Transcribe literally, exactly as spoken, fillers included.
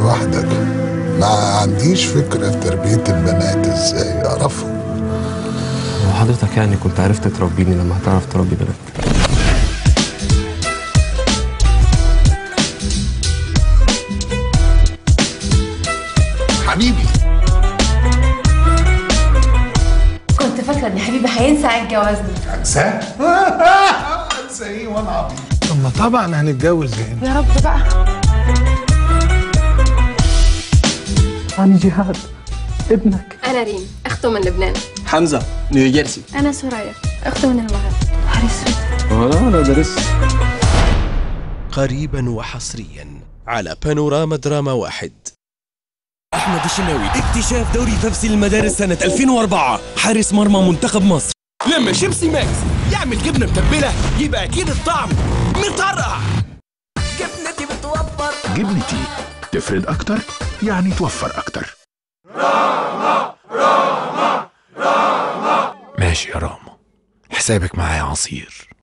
لوحدك، ما عنديش فكرة في تربية البنات ازاي اعرفها. وحضرتك يعني كنت عرفت تربيني لما هتعرف تربي بنات. حبيبي، كنت فاكرة ان حبيبي هينسى عيد جوازنا. انساه؟ انسى ايه وانا عبيط؟ طب ما طبعا هنتجوز يعني. يا رب بقى. أنا جهاد ابنك. انا ريم، اخته من لبنان. حمزة نيوجيرسي. انا سرايا، اخته من المغرب. حريص ولا أنا درست. قريبا وحصريا على بانوراما دراما واحد. أحمد الشناوي اكتشاف دوري تفصيل المدارس سنة ألفين وأربعة، حارس مرمى منتخب مصر. لما شيبسي ماكس يعمل جبنة متبلة يبقى أكيد الطعم مطرقع. جبنتي بتوفر. جبنتي تفرد أكتر يعني توفر أكتر. راما راما راما. ماشي يا راما، حسابك معايا عصير.